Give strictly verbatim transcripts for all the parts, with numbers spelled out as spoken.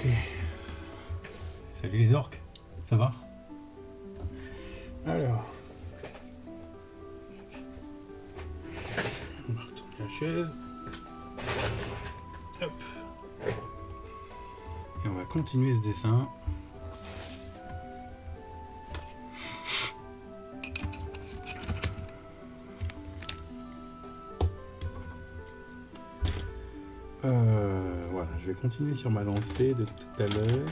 Ok. Salut les orques, ça va? Alors. On va retourner la chaise. Hop. Et on va continuer ce dessin. Euh, voilà, je vais continuer sur ma lancée de tout à l'heure.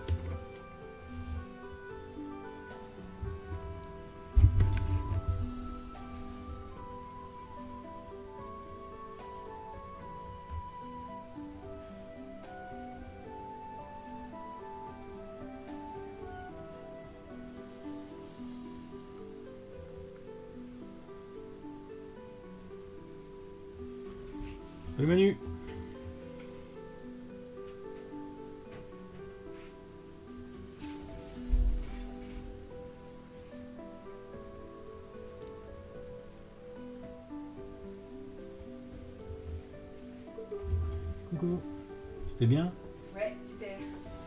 Salut Manu. Coucou. C'était bien? Ouais, super.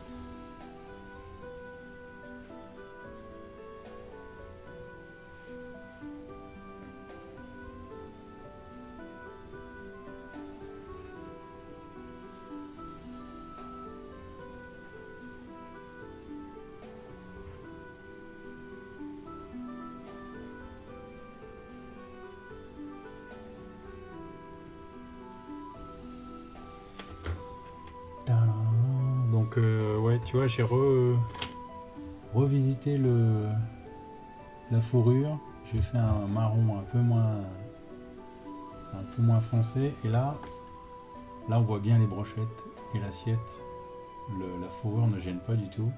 Donc euh, ouais, tu vois, j'ai re, revisité le la fourrure. J'ai fait un marron un peu moins un peu moins foncé et là là on voit bien les brochettes et l'assiette. Le- La fourrure ne gêne pas du tout.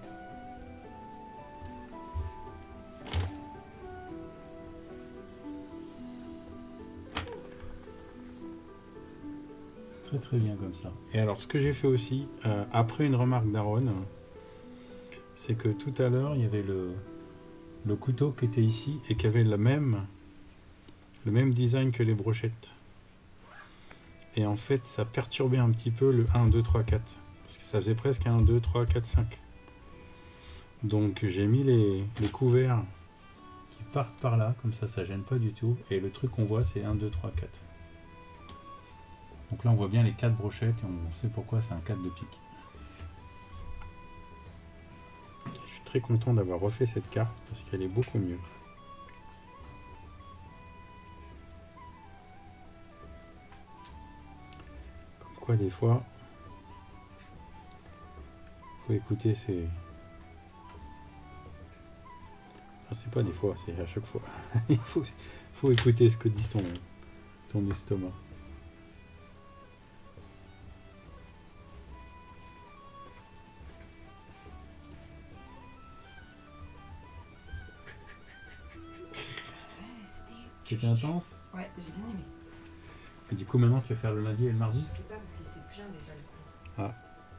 Très très bien comme ça. Et alors ce que j'ai fait aussi, euh, après une remarque d'Aaron, c'est que tout à l'heure il y avait le, le couteau qui était ici et qui avait la même, le même design que les brochettes. Et en fait ça perturbait un petit peu le un, deux, trois, quatre. Parce que ça faisait presque un, deux, trois, quatre, cinq. Donc j'ai mis les, les couverts qui partent par là, comme ça ça gêne pas du tout. Et le truc qu'on voit c'est un, deux, trois, quatre. Donc là on voit bien les quatre brochettes et on sait pourquoi c'est un quatre de pique. Je suis très content d'avoir refait cette carte parce qu'elle est beaucoup mieux. Comme quoi des fois, faut écouter ses... Enfin, c'est pas des fois, c'est à chaque fois. Il faut, faut écouter ce que dit ton, ton estomac. C'était intense? Ouais, j'ai bien aimé. Et du coup maintenant tu vas faire le lundi et le mardi? Je sais pas parce qu'il s'est plein déjà le cours. Ah.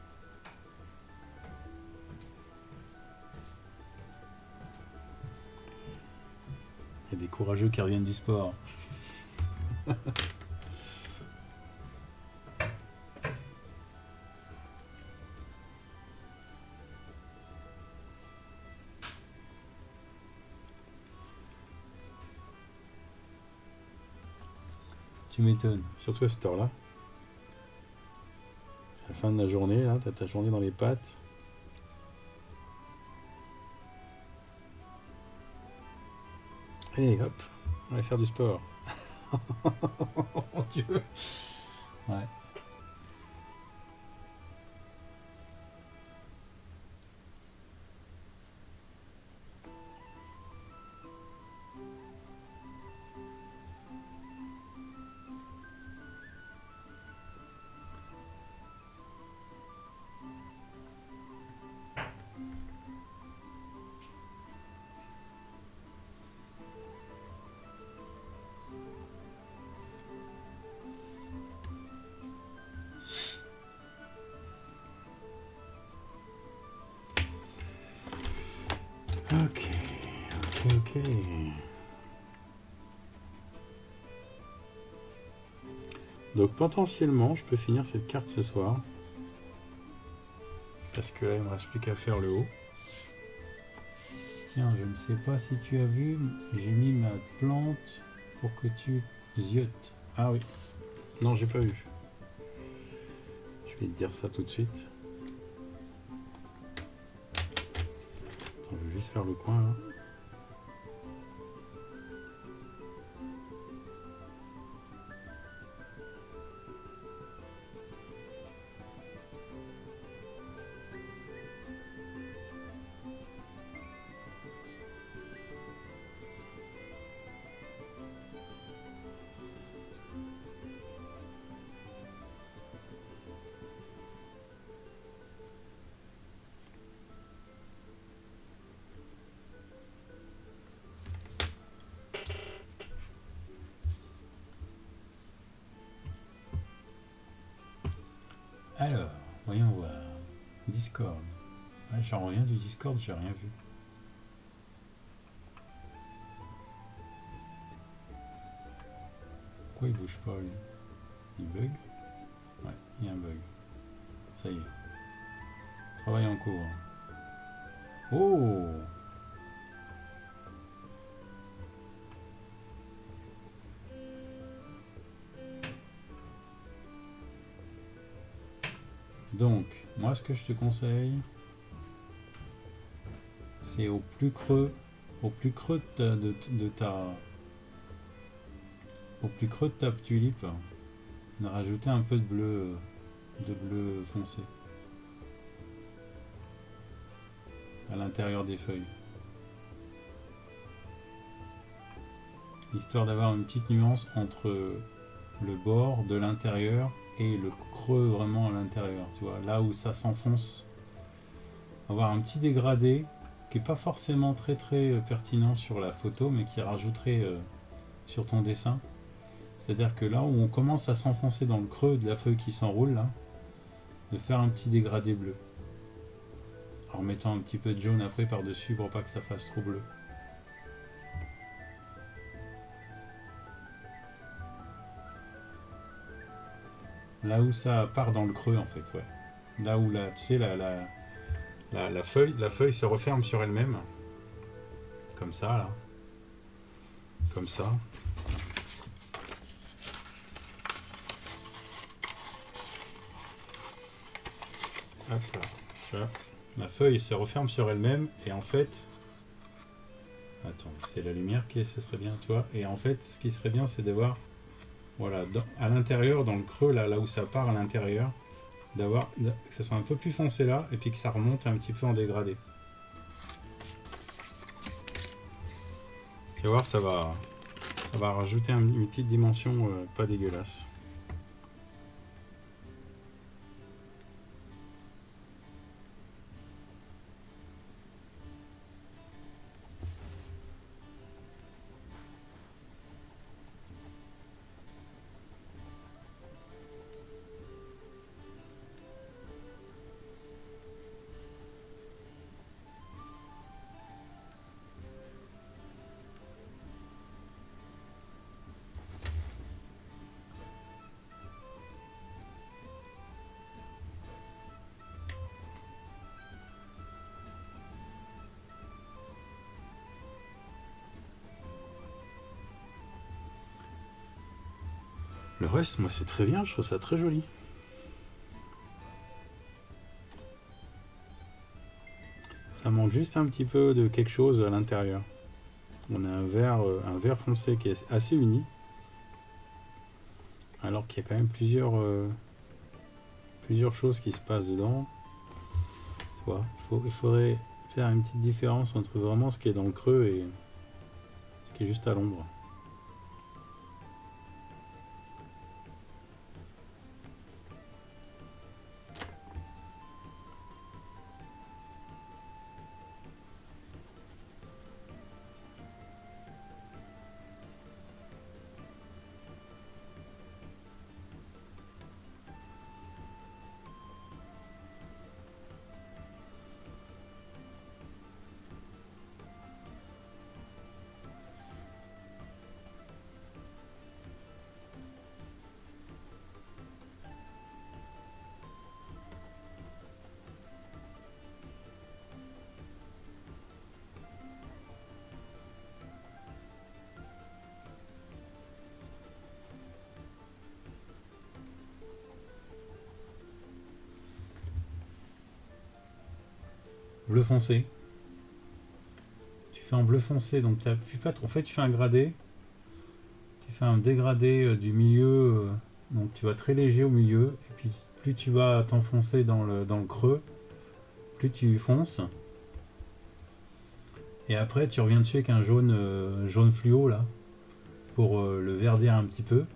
Il y a des courageux qui reviennent du sport. Tu m'étonnes, surtout à cette heure-là. À la fin de la journée, là, t'as ta journée dans les pattes. Allez, hop, on va faire du sport. Mon Dieu. Ouais. Ok, ok, ok. Donc potentiellement, je peux finir cette carte ce soir. Parce que là, il me reste plus qu'à faire le haut. Tiens, je ne sais pas si tu as vu, j'ai mis ma plante pour que tu ziotes. Ah oui. Non, j'ai pas vu. Je vais te dire ça tout de suite. Attends, je vais juste faire le coin là. Alors, voyons voir. Discord. Ah, j'en reviens du Discord, j'ai rien vu. Pourquoi il bouge pas lui? Il bug? Ouais, il y a un bug. Ça y est. Travail en cours. Oh! Donc, moi ce que je te conseille, c'est au plus creux, au plus creux de ta, de, de ta, au plus creux de ta tulipe, de rajouter un peu de bleu, de bleu foncé à l'intérieur des feuilles, histoire d'avoir une petite nuance entre le bord de l'intérieur et le creux vraiment à l'intérieur, tu vois, là où ça s'enfonce, avoir un petit dégradé qui est pas forcément très très pertinent sur la photo, mais qui rajouterait euh, sur ton dessin. C'est-à-dire que là où on commence à s'enfoncer dans le creux de la feuille qui s'enroule, là, de faire un petit dégradé bleu, en mettant un petit peu de jaune après par-dessus pour pas que ça fasse trop bleu. Là où ça part dans le creux en fait, ouais. Là où la, tu sais, la, la, la, la, feuille, la feuille se referme sur elle-même. Comme ça, là. Comme ça. Hop là. Là. La feuille se referme sur elle-même et en fait... Attends, c'est la lumière qui est, ce serait bien, tu vois. Et en fait, ce qui serait bien, c'est d'avoir... Voilà, dans, à l'intérieur, dans le creux, là, là où ça part à l'intérieur, d'avoir que ça soit un peu plus foncé là, et puis que ça remonte un petit peu en dégradé. Tu vas voir, ça va, ça va rajouter un, une petite dimension euh, pas dégueulasse. Le reste, moi, c'est très bien, je trouve ça très joli. Ça manque juste un petit peu de quelque chose à l'intérieur. On a un vert, un vert foncé qui est assez uni, alors qu'il y a quand même plusieurs, euh, plusieurs choses qui se passent dedans. Tu vois, il, faut, il faudrait faire une petite différence entre vraiment ce qui est dans le creux et ce qui est juste à l'ombre. bleu foncé. Tu fais en bleu foncé, donc tu appuies pas trop. En fait, tu fais un gradé. Tu fais un dégradé euh, du milieu. euh, donc tu vas très léger au milieu. Et puis plus tu vas t'enfoncer dans le, dans le creux, plus tu fonces. Et après, tu reviens dessus avec un jaune, euh, jaune fluo là, pour euh, le verdir un petit peu.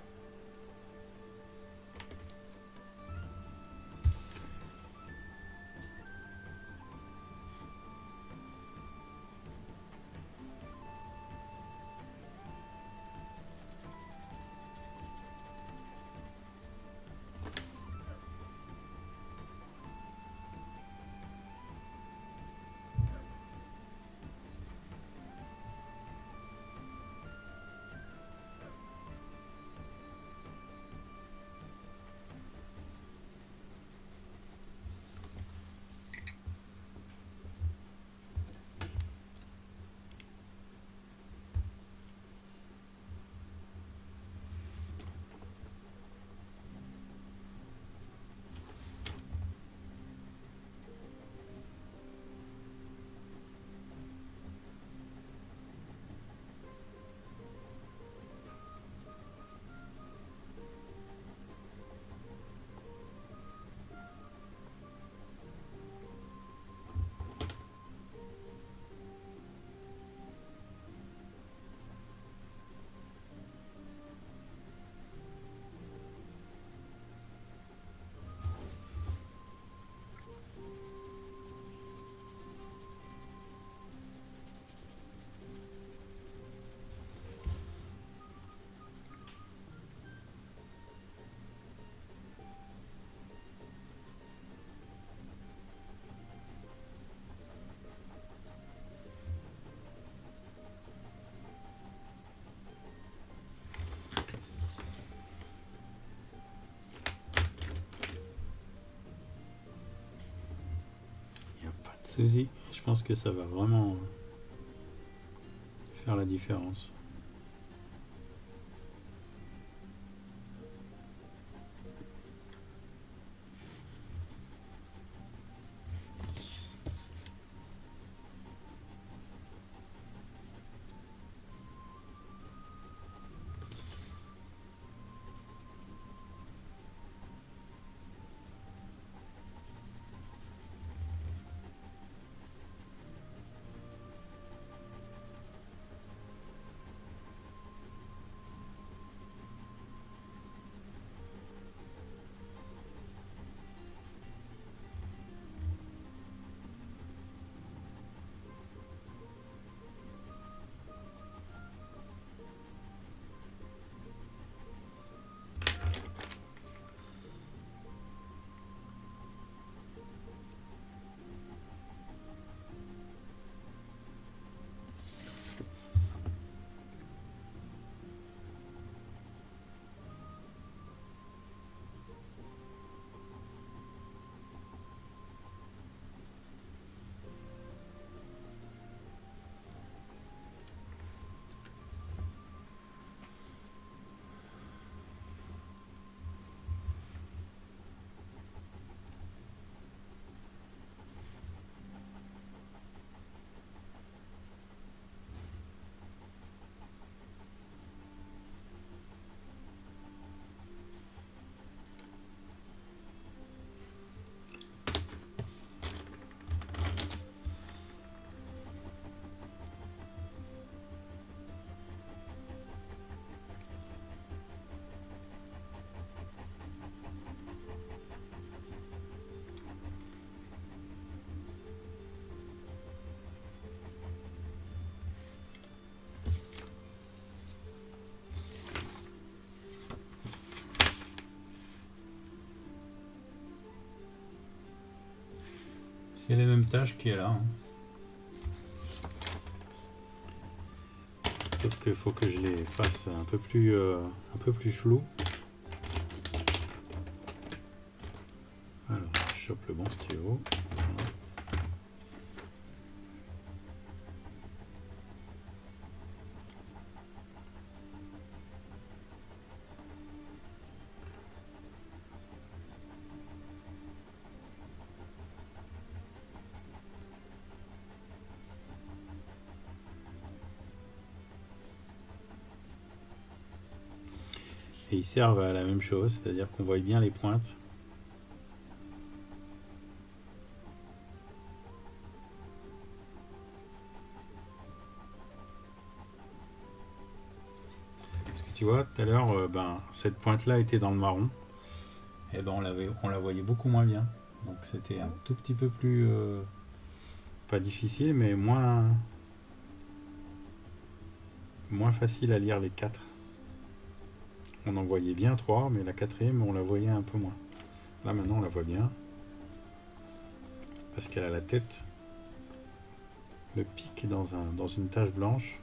Il n'y a pas de souci. Je pense que ça va vraiment faire la différence. C'est les mêmes tâches qu'il y a là. Hein. Sauf qu'il faut que je les fasse un peu plus, euh, un peu plus flou. Alors, je chope le bon stylo. Voilà. Et ils servent à la même chose, c'est-à-dire qu'on voit bien les pointes. Parce que tu vois, tout à l'heure, euh, ben, cette pointe-là était dans le marron. Et ben on, l'avait, on la voyait beaucoup moins bien. Donc c'était un tout petit peu plus... euh, pas difficile, mais moins, moins facile à lire les quatre. On en voyait bien trois, mais la quatrième, on la voyait un peu moins. Là maintenant, on la voit bien. Parce qu'elle a la tête, le pic dans, un, dans une tache blanche.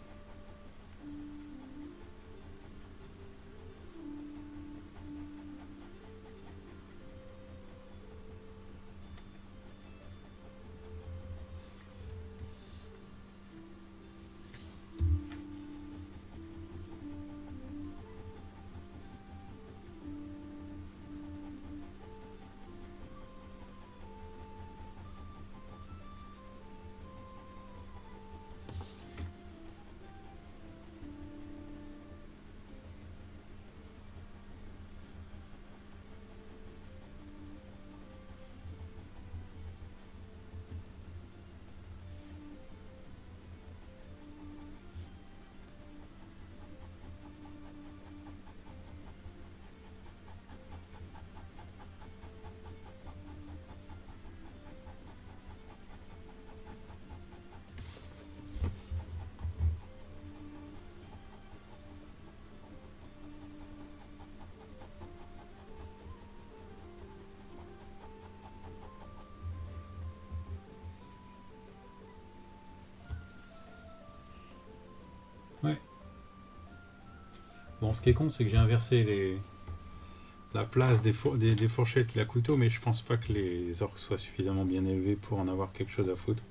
Ouais. Bon, ce qui est con, c'est que j'ai inversé les, la place des, four, des, des fourchettes et la couteau, mais je pense pas que les orques soient suffisamment bien élevés pour en avoir quelque chose à foutre.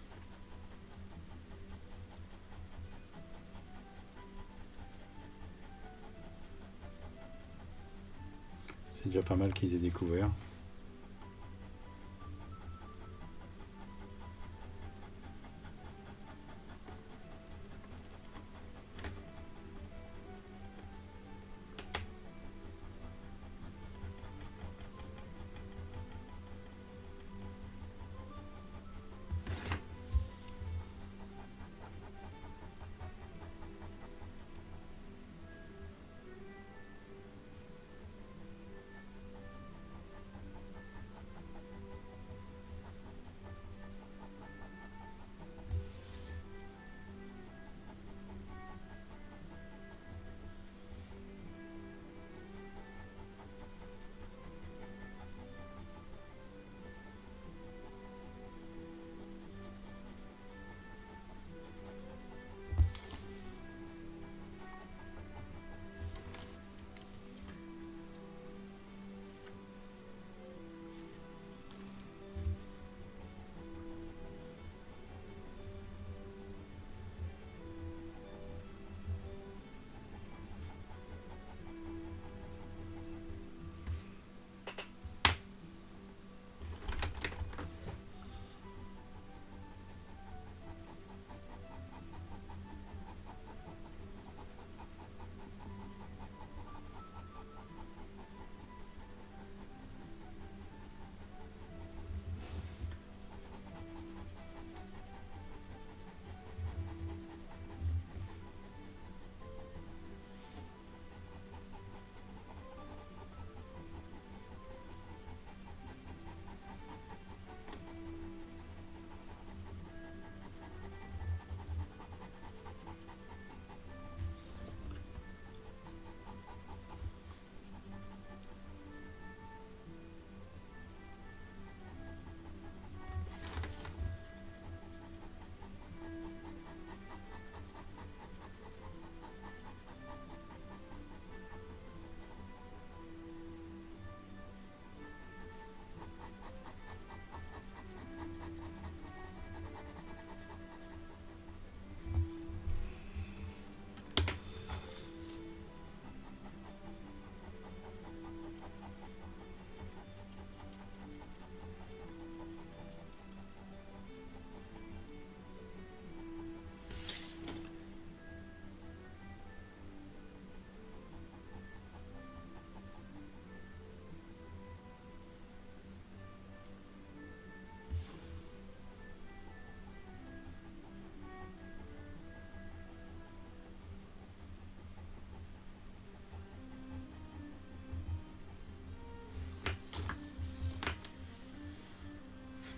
C'est déjà pas mal qu'ils aient découvert.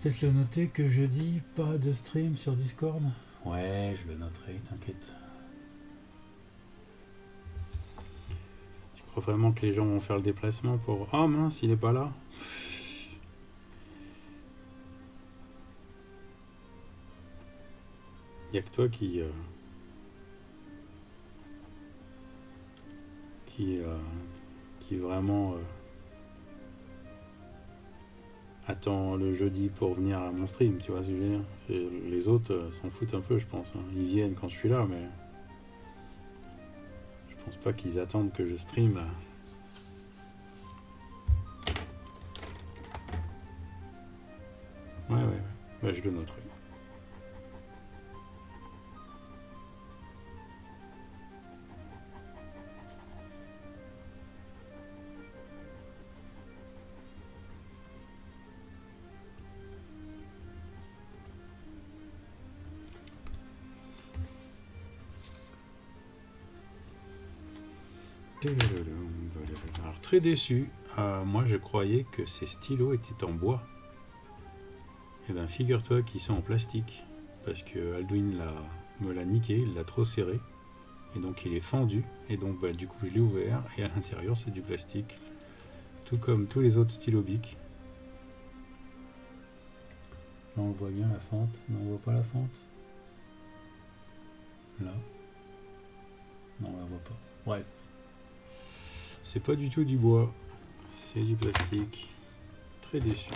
peut-être le noter que jeudi, pas de stream sur Discord. Ouais, je le noterai, t'inquiète. Tu crois vraiment que les gens vont faire le déplacement pour... Ah mince, il est pas là. Il n'y a que toi qui... Euh, qui... Euh, qui vraiment... Euh, attend le jeudi pour venir à mon stream, tu vois ce que je veux dire. Les autres euh, s'en foutent un peu, je pense. Hein. Ils viennent quand je suis là, mais je pense pas qu'ils attendent que je stream. Ouais, ouais, ouais. Bah, je le noterai. Alors très déçu, euh, moi je croyais que ces stylos étaient en bois. Et bien figure-toi qu'ils sont en plastique, parce que Alduin l'a, me l'a niqué, il l'a trop serré, et donc il est fendu, et donc bah, du coup je l'ai ouvert, et à l'intérieur c'est du plastique, tout comme tous les autres stylos Bic. Là on voit bien la fente, non on voit pas la fente. Là. Non on la voit pas. Bref. C'est pas du tout du bois, c'est du plastique. Très déçu.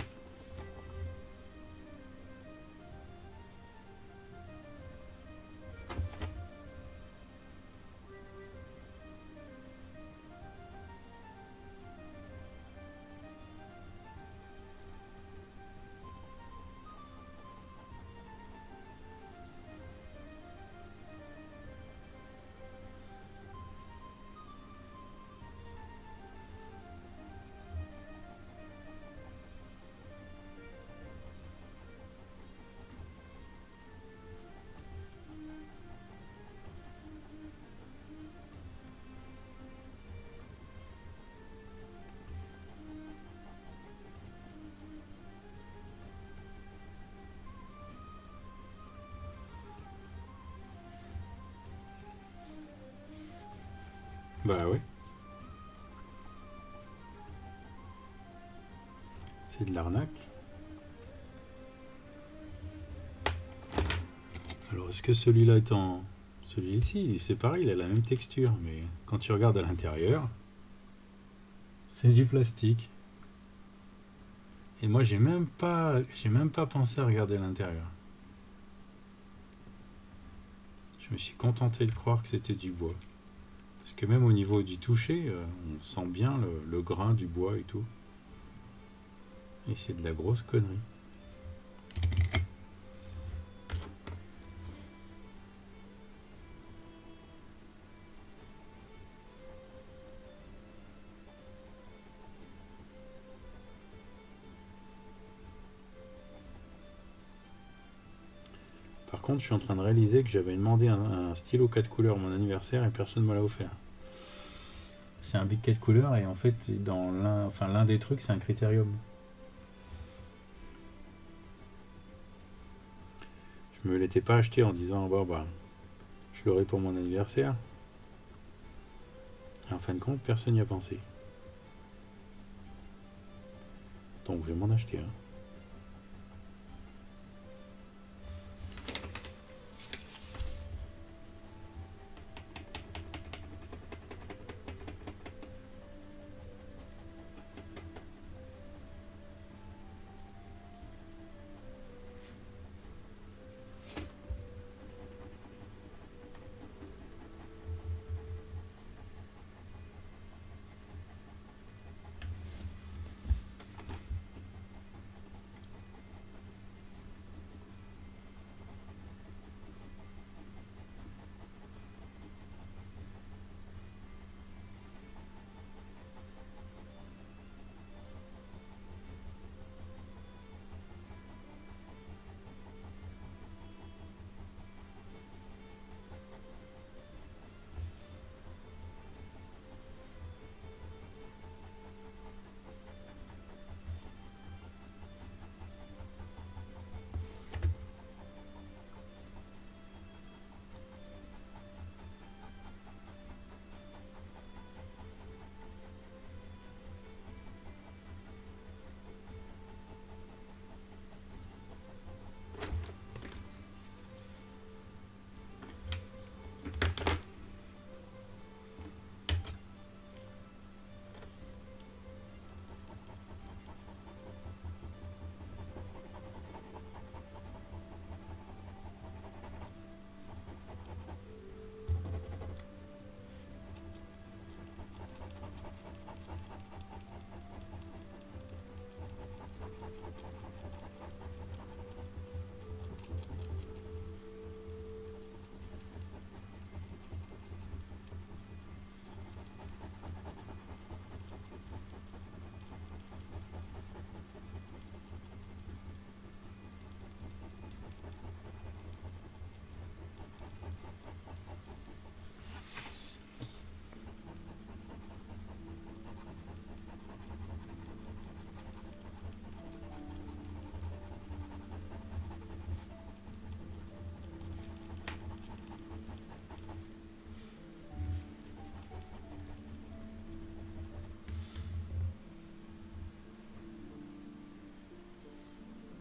Bah ouais. C'est de l'arnaque. Alors est-ce que celui-là est en... Celui-ci, c'est pareil, il a la même texture, mais quand tu regardes à l'intérieur, c'est du plastique. Et moi j'ai même pas j'ai même pas pensé à regarder à l'intérieur. Je me suis contenté de croire que c'était du bois. Parce que même au niveau du toucher, euh, on sent bien le, le grain du bois et tout. Et c'est de la grosse connerie. Par contre, je suis en train de réaliser que j'avais demandé un, un stylo quatre couleurs à mon anniversaire et personne ne me l'a offert. C'est un Bic quatre couleurs et en fait, dans l'un enfin, l'un des trucs, c'est un critérium. Je me l'étais pas acheté en disant, bon, bah, je l'aurai pour mon anniversaire. Et en fin de compte, personne n'y a pensé. Donc, je vais m'en acheter un.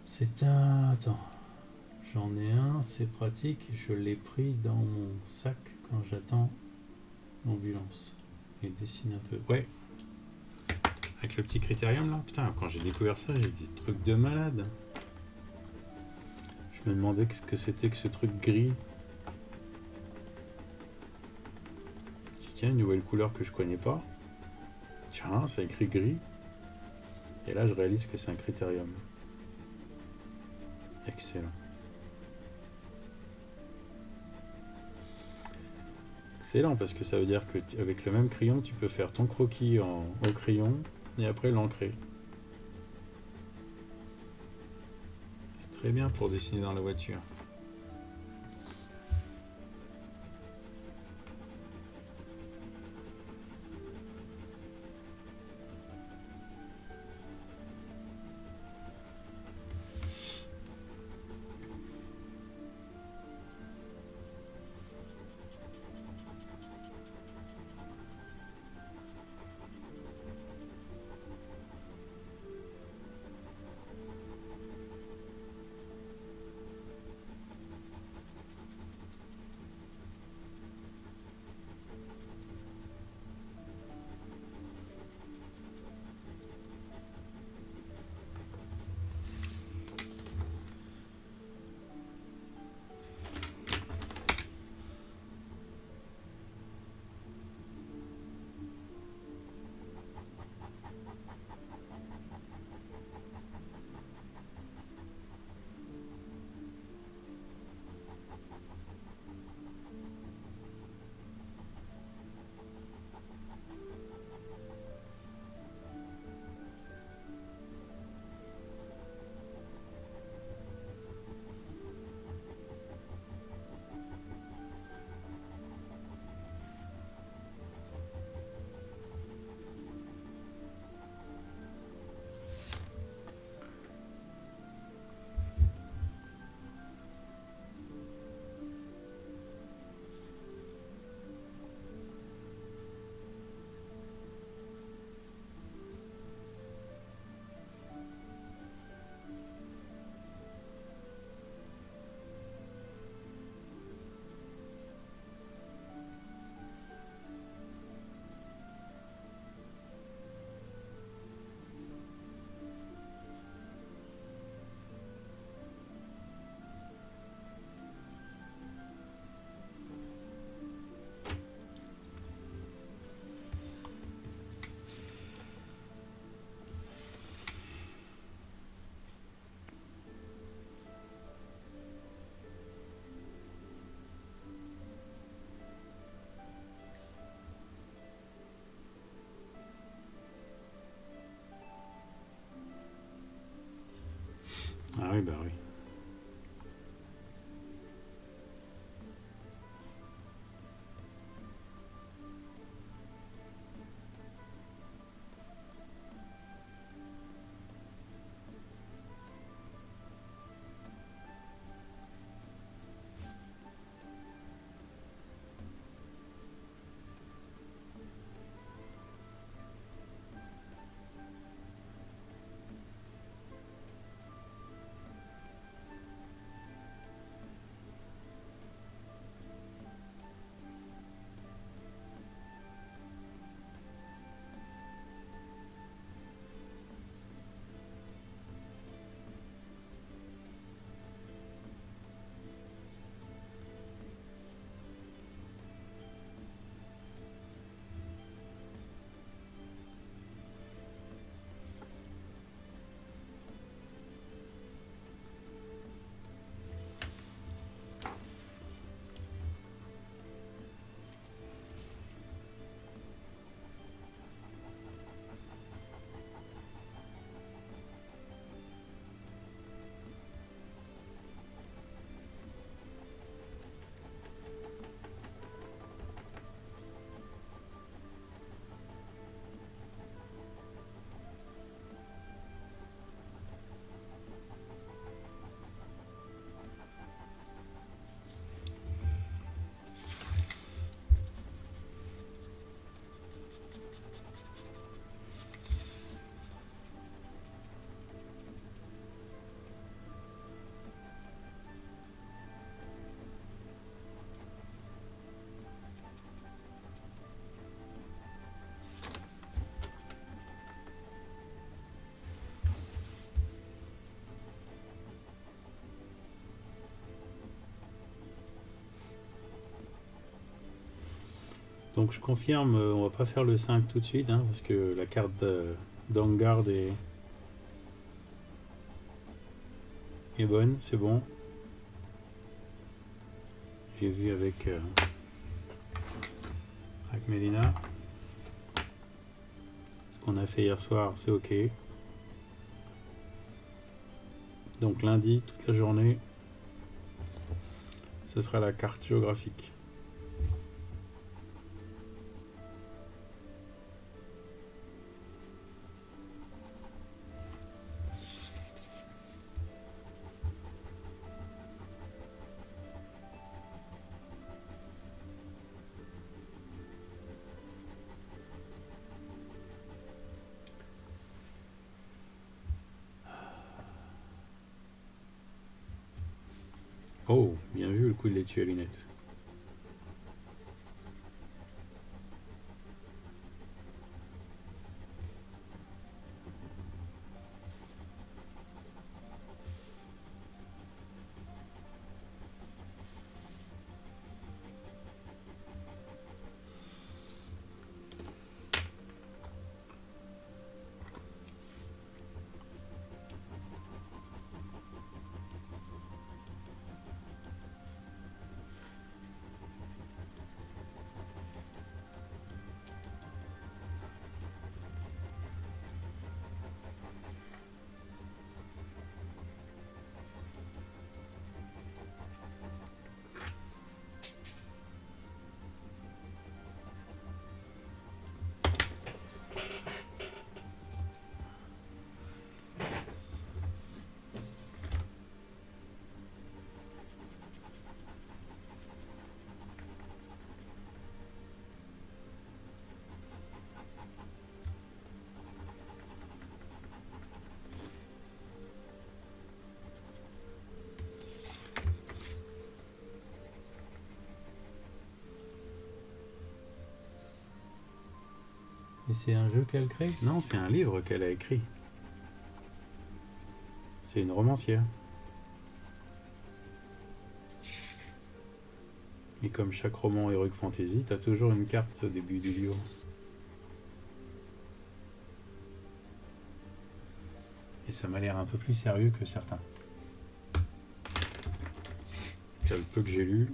C'est un... Attends. J'en ai un, c'est pratique. Je l'ai pris dans mon sac quand j'attends l'ambulance. Et dessine un peu. Ouais. Avec le petit critérium là. Putain, quand j'ai découvert ça, j'ai des trucs de malade. Je me demandais ce que c'était que ce truc gris. Tiens, une nouvelle couleur que je connais pas. Tiens, ça écrit gris. Et là, je réalise que c'est un critérium. Excellent. Excellent, parce que ça veut dire que avec le même crayon, tu peux faire ton croquis en, au crayon et après l'ancrer. C'est très bien pour dessiner dans la voiture. Ah oui, bah oui. Donc je confirme, euh, on va pas faire le cinq tout de suite, hein, parce que la carte d'Angard est, est bonne, c'est bon. J'ai vu avec, euh, avec Mélina. Ce qu'on a fait hier soir, c'est ok. Donc lundi, toute la journée, ce sera la carte géographique. Oh, bien vu le coup de l'étui à lunettes. Et c'est un jeu qu'elle crée? Non, c'est un livre qu'elle a écrit. C'est une romancière. Et comme chaque roman Heroic Fantasy, t'as toujours une carte au début du livre. Et ça m'a l'air un peu plus sérieux que certains. C'est le peu que j'ai lu.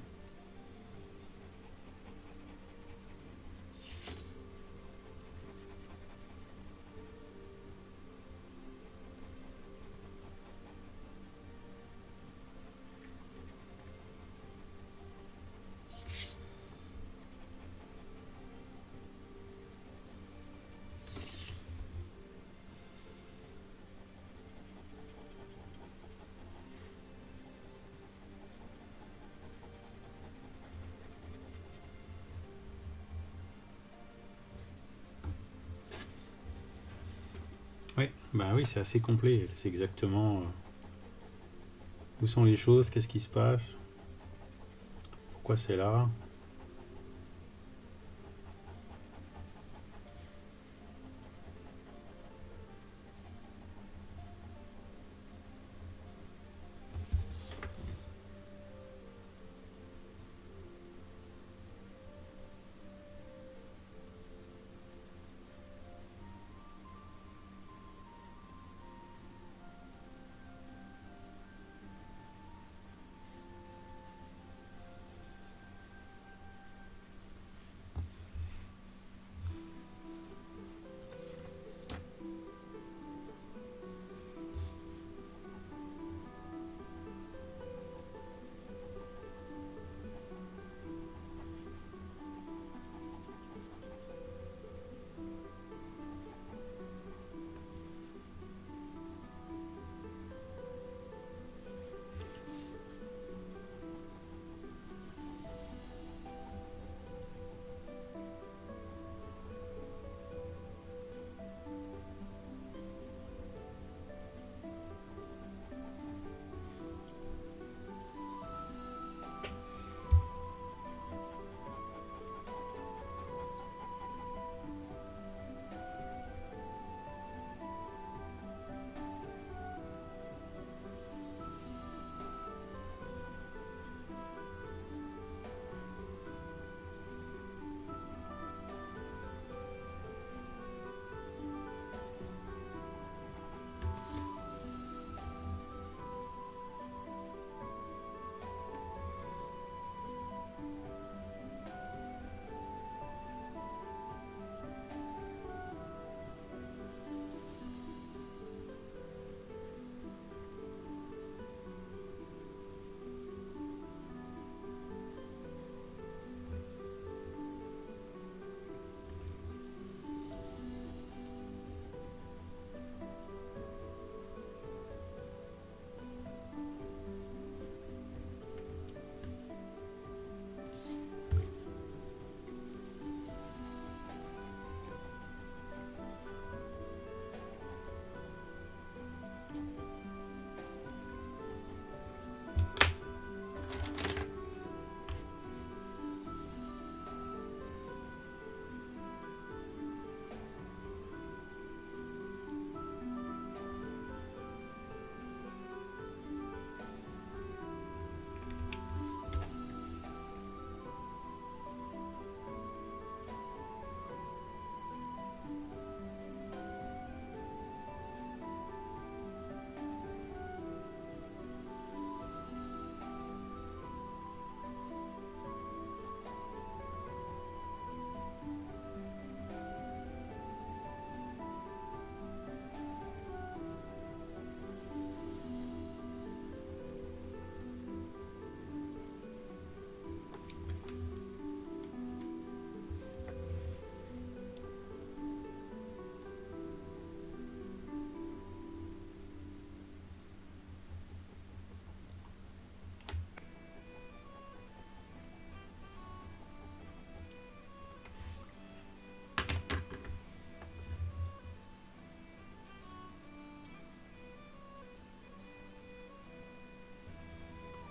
Oui, bah oui, c'est assez complet. C'est exactement euh, où sont les choses, qu'est-ce qui se passe, pourquoi c'est là.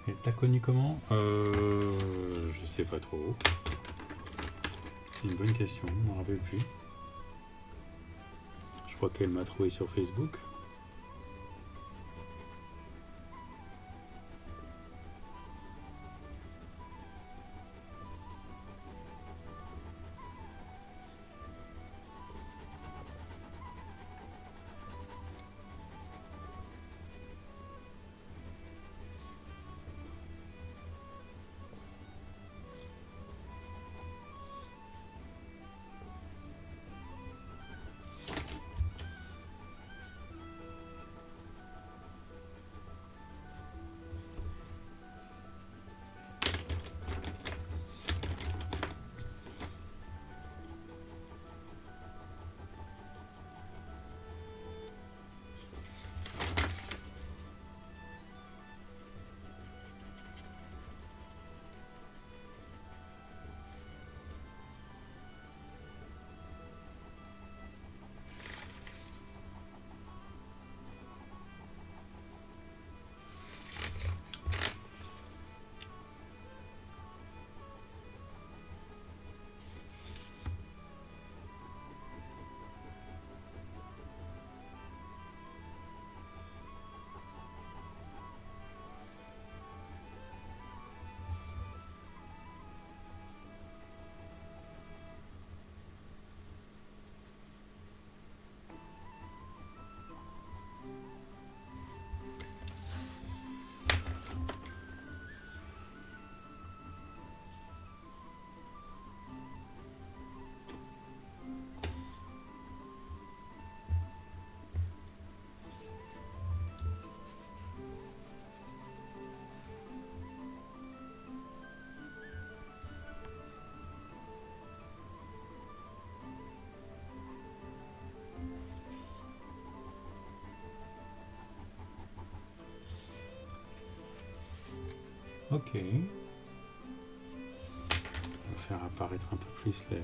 Et t'as connu comment? euh, Je sais pas trop. C'est une bonne question, je m'en rappelle plus. Je crois qu'elle m'a trouvé sur Facebook. Ok. On va faire apparaître un peu plus les...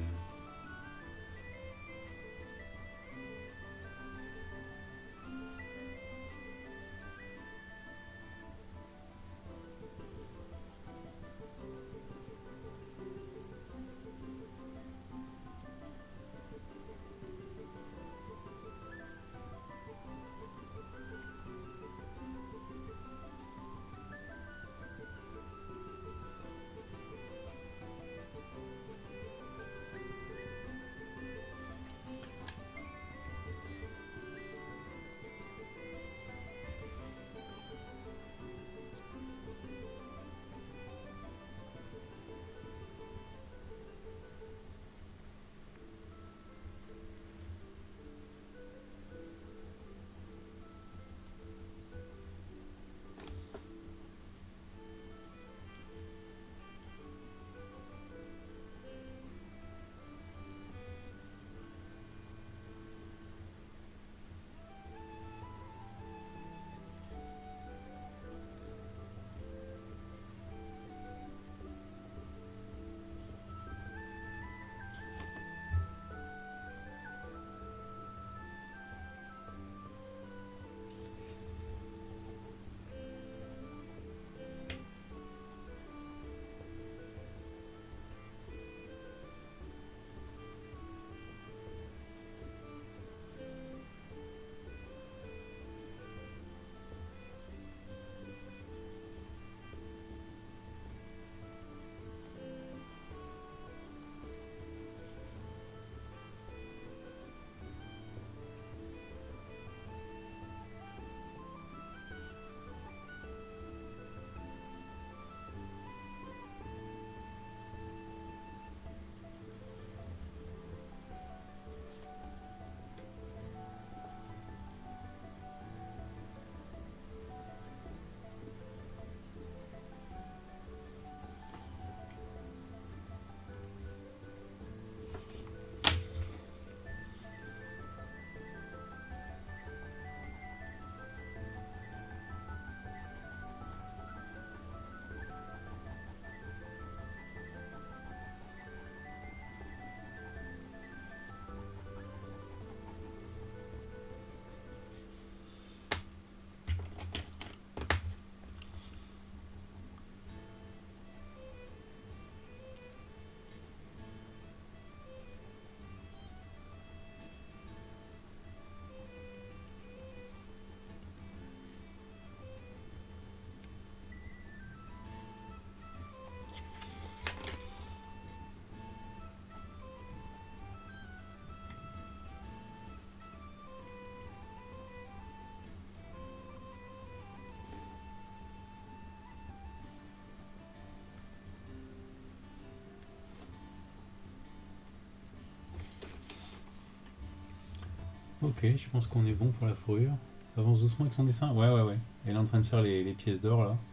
Ok, je pense qu'on est bon pour la fourrure. Ça avance doucement avec son dessin. Ouais, ouais, ouais. Elle est en train de faire les, les pièces d'or là.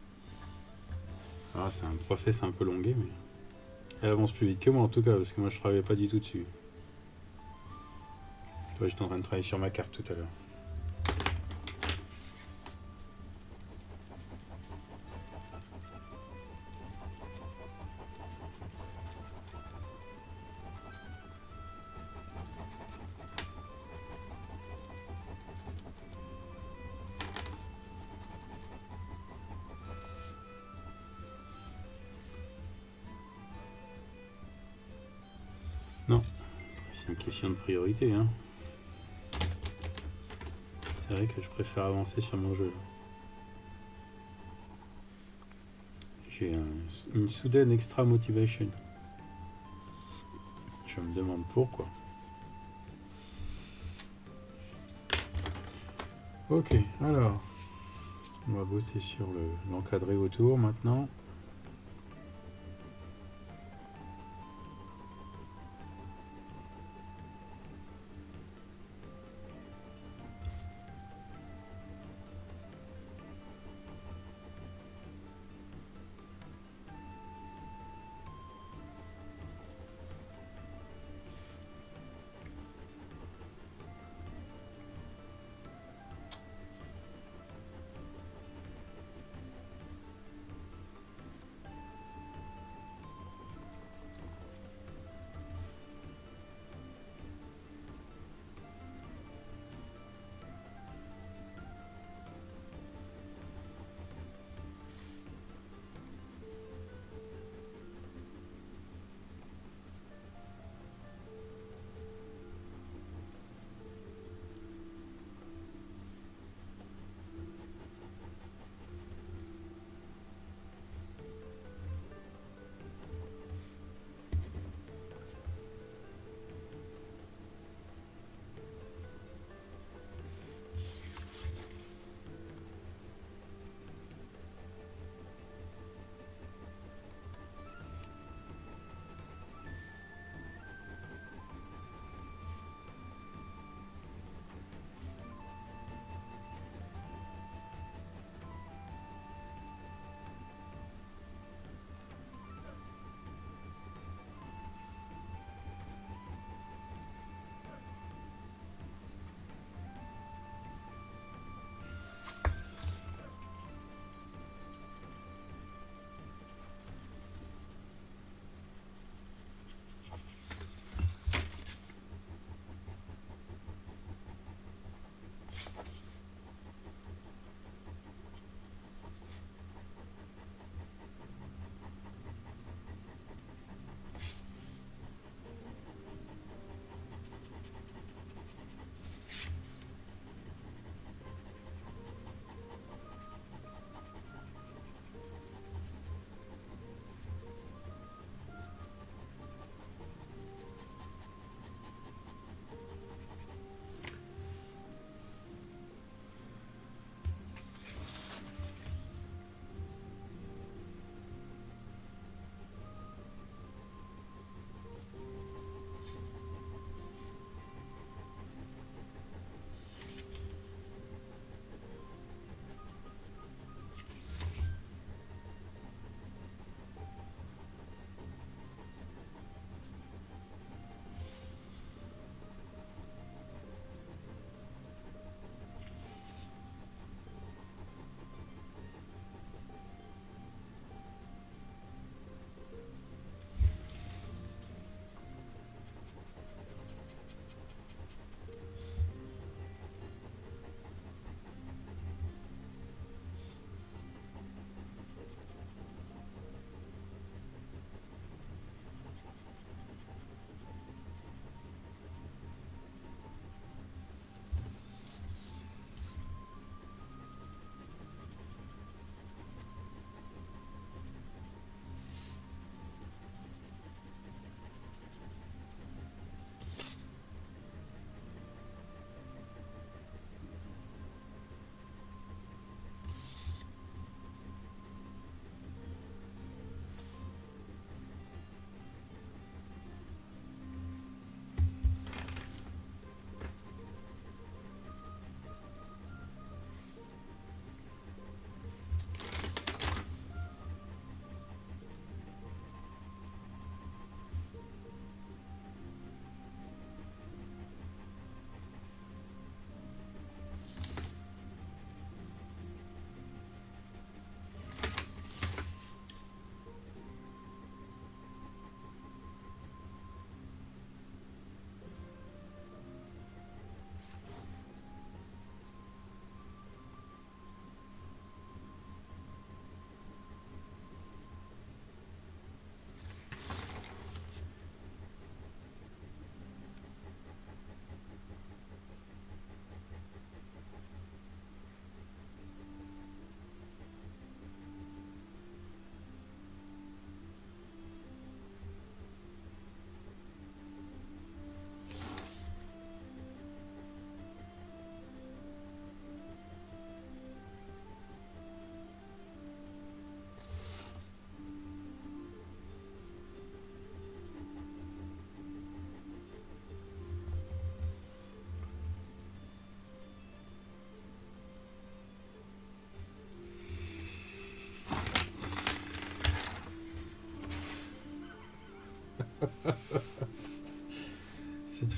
Ah, c'est un process un peu longué, mais elle avance plus vite que moi en tout cas, parce que moi je travaillais pas du tout dessus. Toi, j'étais en train de travailler sur ma carte tout à l'heure. Non, c'est une question de priorité, hein. C'est vrai que je préfère avancer sur mon jeu. J'ai un, une soudaine extra motivation. Je me demande pourquoi. Ok, alors, on va bosser sur le- l'encadré autour maintenant.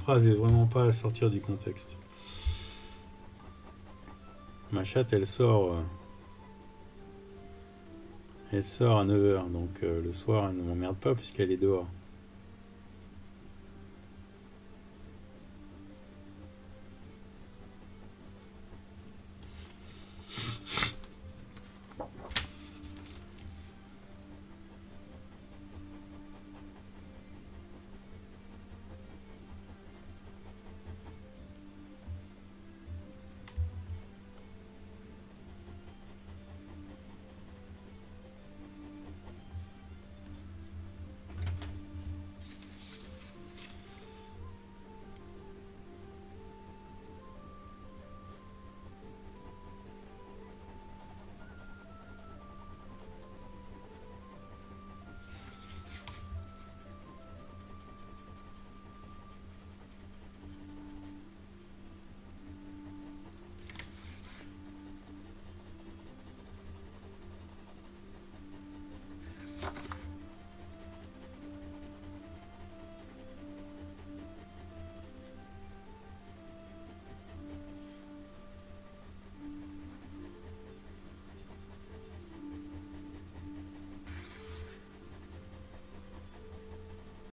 phrase est vraiment pas à sortir du contexte. Ma chatte, elle sort... euh, Elle sort à neuf heures, donc euh, le soir, elle ne m'emmerde pas puisqu'elle est dehors.